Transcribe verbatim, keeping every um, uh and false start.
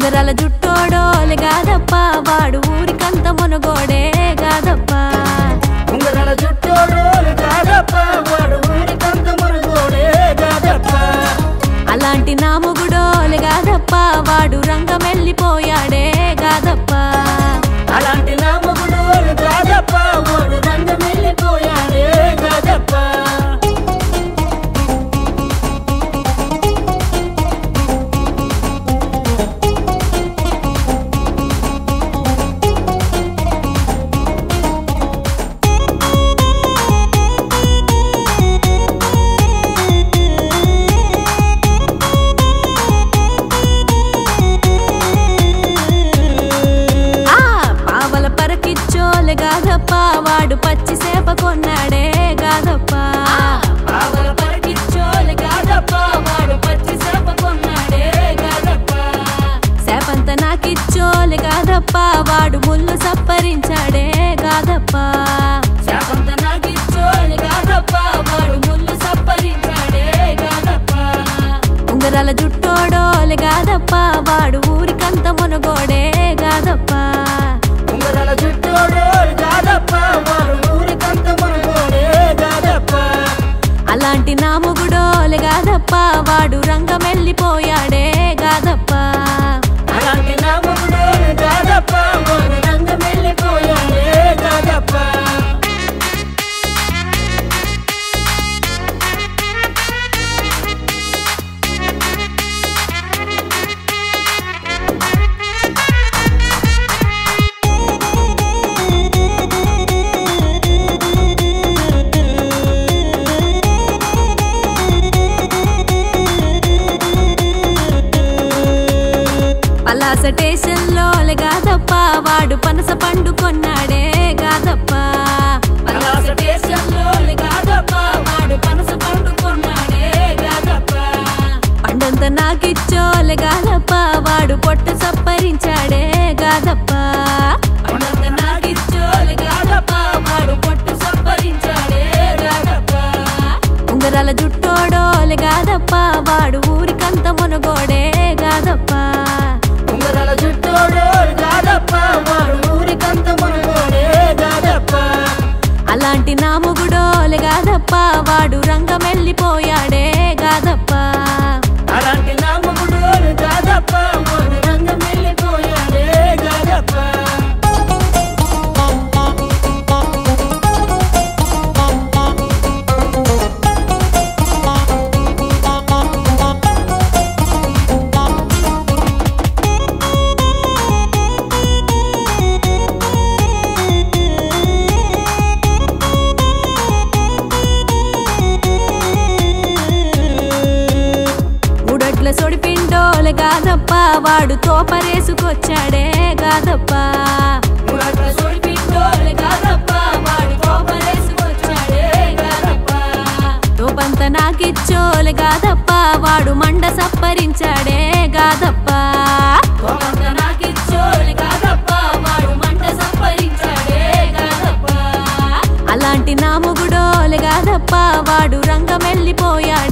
ఉంగరాల జుట్టోడోలే గాదప్ప వాడు ఊరికంత మునగోడే గాదప్ప ఉంగరాల జుట్టోడోలే గాదప్ప వాడు ఊరికంత మునగోడే గాదప్ప అలాంటి నా మొగుడోలే గాదప్ప వాడు రంగమెల్లిపోయాడే గాదప్ప అలాంటి నా మొగుడోలే గాదప్ప వాడు రంగమెల్లిపోయాడే గాదప్ప గాదప్ప వాడు పచ్చి సేప కొన్నాడే గాదప్ప పావల పరకిచ్చోలే గాదప్ప వాడు పచ్చి సేప కొన్నాడే గాదప్ప సేపంత నాకిచ్చోలే గాదప్ప వాడు ముళ్ళు సప్పరించాడే గాదప్ప సేపంత నాకిచ్చోలే గాదప్ప వాడు ముళ్ళు సప్పరించాడే గాదప్ప ఉంగరాల జుట్టోడోలే గాదప్ప వాడు ఊరికంత మునగోడే గాదప్ప ఉంగరాల జుట్టోడోలే గాదప్ప వాడు ఊరికంత మునగోడే గాదప్ప అలాంటి నా మొగుడోలే గాదప్ప వాడు రంగమెల్లిపోయాడే గాదప్ప అలాంటి నా మొగుడోలే గాదప్ప వాడు రంగమెల్లిపోయాడే గాదప్ప పలాస స్టేషన్లోలే గాదప్ప వాడు పనస పండు కొన్నాడే గాదప్ప పలాస స్టేషన్లోలే గాదప్ప వాడు పనస పండు కొన్నాడే గాదప్ప పండంత నాకిచ్చోలే గాదప్ప వాడు పొట్ట సప్పరించాడే గాదప్ప పండంత నాకిచ్చోలే గాదప్ప వాడు పొట్టు సప్పరించాడే గాదప్ప ఉంగరాల జుట్టోడోలే గాదప్ప వాడు ఊరికంత మునగోడే గాదప్ప ఉంగరాల జుట్టోడోలే గాదప్ప వాడు ఊరికంత మునగోడే గాదప్ప అలాంటి నా మొగుడోలే గాదప్ప వాడు రంగమెల్లిపోయాడే గాదప్ప అలాంటి నా మొగుడోలే గాదప్ప వాడు రంగమెల్లిపోయాడే గాదప్ప ఉడట్ల సొడిపిండోలే గాదప్ప వాడు తోపరేసుకొచ్చాడే గాదప్ప ఉడట్ల సొడిపిండోలే గాదప్ప వాడు తోపరేసుకొచ్చాడే గాదప్ప తోపంత నాకిచ్చోలే గాదప్ప వాడు మండ సప్పరించాడే గాదప్ప తోపంత నాకిచ్చోలే గాదప్ప వాడు మంట సప్పరించాడే గాదప్ప అలాంటి నా మొగుడోలే గాదప్ప వాడు రంగమెల్లిపోయాడే